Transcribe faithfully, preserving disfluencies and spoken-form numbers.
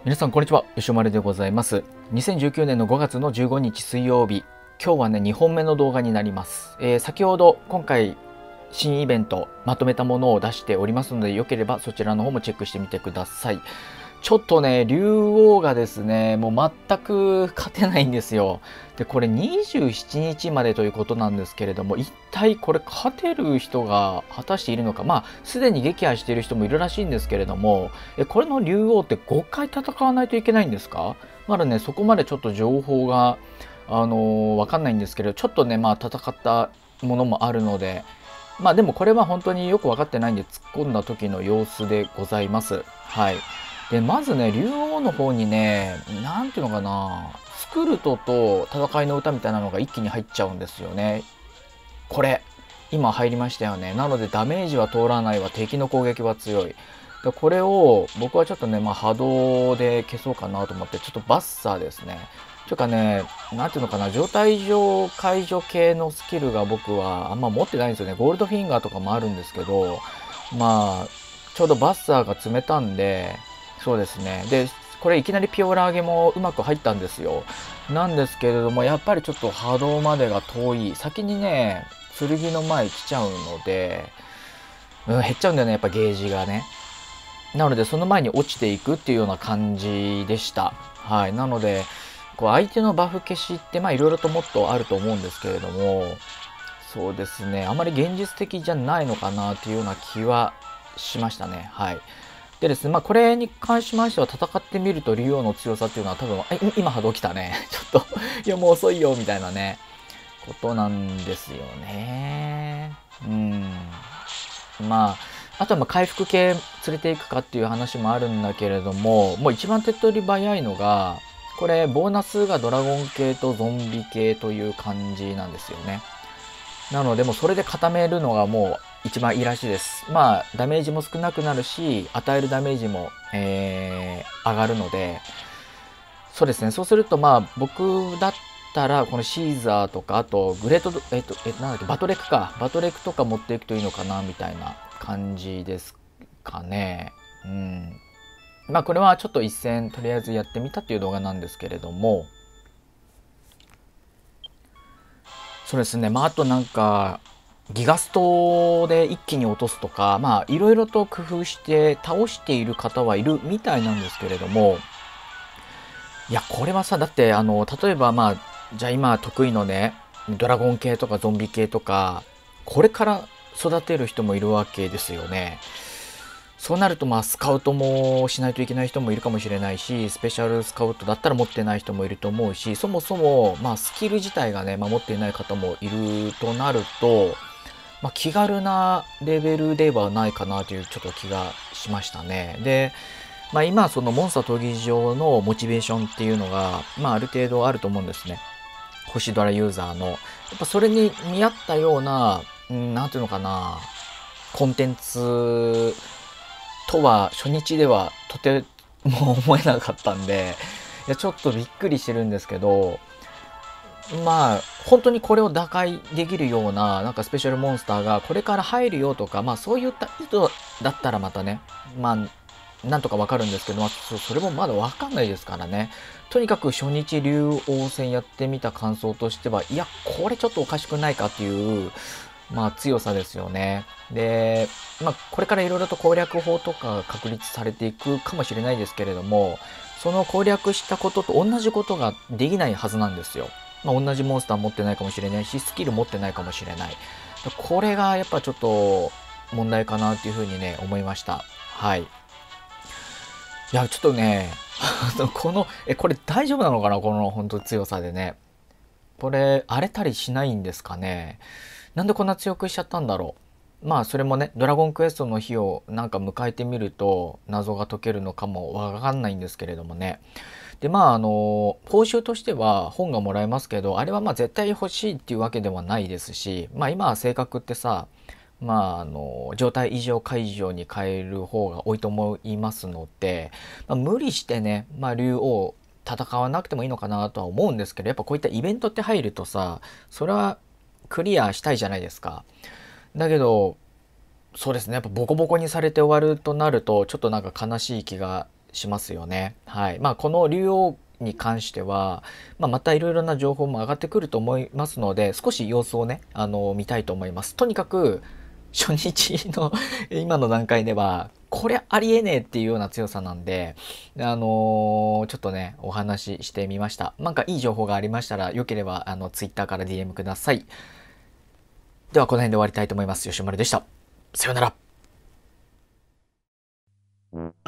皆さんこんにちは、吉丸でございます。にせんじゅうきゅうねんのごがつのじゅうごにち水曜日、今日はねにほんめの動画になります。えー、先ほど今回新イベントまとめたものを出しておりますので、よければそちらの方もチェックしてみてください。ちょっとね、竜王がですね、もう全く勝てないんですよ。で、これにじゅうしちにちまでということなんですけれども、一体これ勝てる人が果たしているのか、まあ、すでに撃破している人もいるらしいんですけれども、え、これの竜王ってごかい戦わないといけないんですか？まだね、そこまでちょっと情報が、あのー、わかんないんですけど、ちょっとね、まあ、戦ったものもあるので、まあでもこれは本当によく分かってないんで突っ込んだ時の様子でございます。はい。で、まずね、竜王の方にね、なんていうのかな、スクルトと戦いの歌みたいなのが一気に入っちゃうんですよね。これ、今入りましたよね。なのでダメージは通らないわ、敵の攻撃は強い。でこれを僕はちょっとね、まあ、波動で消そうかなと思って、ちょっとバッサーですね。というかね、なんていうのかな、状態上解除系のスキルが僕はあんま持ってないんですよね。ゴールドフィンガーとかもあるんですけど、まあ、ちょうどバッサーが詰めたんで、そうですね。で、これいきなりピオラ上げもうまく入ったんですよ。なんですけれども、やっぱりちょっと波動までが遠い。先にね、剣の前来ちゃうので、うん、減っちゃうんだよね、やっぱゲージがね。なので、その前に落ちていくっていうような感じでした。はい。なので、こう相手のバフ消しって、まあいろいろともっとあると思うんですけれども、そうですね、あまり現実的じゃないのかなっていうような気はしましたね。はい。でですね、まあこれに関しましては戦ってみると竜王の強さっていうのは多分、え、今波動来たね。ちょっといやもう遅いよみたいなね、ことなんですよね。うん。まあ、あとはまあ回復系連れていくかっていう話もあるんだけれども、もう一番手っ取り早いのが、これボーナスがドラゴン系とゾンビ系という感じなんですよね。なのでもうそれで固めるのがもう一番いいらしいです。まあダメージも少なくなるし、与えるダメージも、えー、上がるので、そうですね。そうするとまあ僕だったらこのシーザーとか、あとグレート、えっと、え、なんだっけ、バトレクか。バトレクとか持っていくといいのかなみたいな感じですかね。うん。まあこれはちょっと一戦とりあえずやってみたっていう動画なんですけれども、そうですね。まああとなんか、ギガストで一気に落とすとか、まあいろいろと工夫して倒している方はいるみたいなんですけれども、いや、これはさ、だって、あの、例えば、まあ、じゃあ今得意のね、ドラゴン系とかゾンビ系とか、これから育てる人もいるわけですよね。そうなると、まあ、スカウトもしないといけない人もいるかもしれないし、スペシャルスカウトだったら持ってない人もいると思うし、そもそも、まあ、スキル自体がね、まあ、持っていない方もいるとなると、まあ、気軽なレベルではないかなというちょっと気がしましたね。で、まあ、今そのモンスター闘技場のモチベーションっていうのが、まあ、ある程度あると思うんですね。星ドラユーザーの。やっぱそれに見合ったような、うん、なんていうのかな、コンテンツとは初日ではとても思えなかったんで、いやちょっとびっくりしてるんですけど、まあ、本当にこれを打開できるような、なんかスペシャルモンスターがこれから入るよとか、まあそういった意図だったらまたね、まあ、なんとかわかるんですけど、まあ、そそれもまだわかんないですからね。とにかく初日竜王戦やってみた感想としては、いや、これちょっとおかしくないかっていう、まあ強さですよね。で、まあこれからいろいろと攻略法とか確立されていくかもしれないですけれども、その攻略したことと同じことができないはずなんですよ。まあ、同じモンスター持ってないかもしれないし、スキル持ってないかもしれない。これがやっぱちょっと問題かなっていうふうにね、思いました。はい。いや、ちょっとね、この、え、これ大丈夫なのかなこの本当強さでね。これ、荒れたりしないんですかね。なんでこんな強くしちゃったんだろう。まあ、それもね、ドラゴンクエストの日をなんか迎えてみると、謎が解けるのかもわかんないんですけれどもね。で、まあ、あの、報酬としては本がもらえますけど、あれはまあ絶対欲しいっていうわけではないですし、まあ今は性格ってさ、まあ、あの、状態異常解除に変える方が多いと思いますので、まあ、無理してね、まあ、竜王戦わなくてもいいのかなとは思うんですけど、やっぱこういったイベントって入るとさ、それはクリアしたいじゃないですか。だけど、そうですね、やっぱボコボコにされて終わるとなると、ちょっとなんか悲しい気がしますよね。はい。まあ、この竜王に関しては、まあ、またいろいろな情報も上がってくると思いますので、少し様子をね、あの、見たいと思います。とにかく、初日の今の段階では、これありえねえっていうような強さなんで、あのーちょっとね、お話ししてみました。なんかいい情報がありましたら、よければ、あの、ツイッターから ディーエム ください。では、この辺で終わりたいと思います。吉丸でした。さようなら。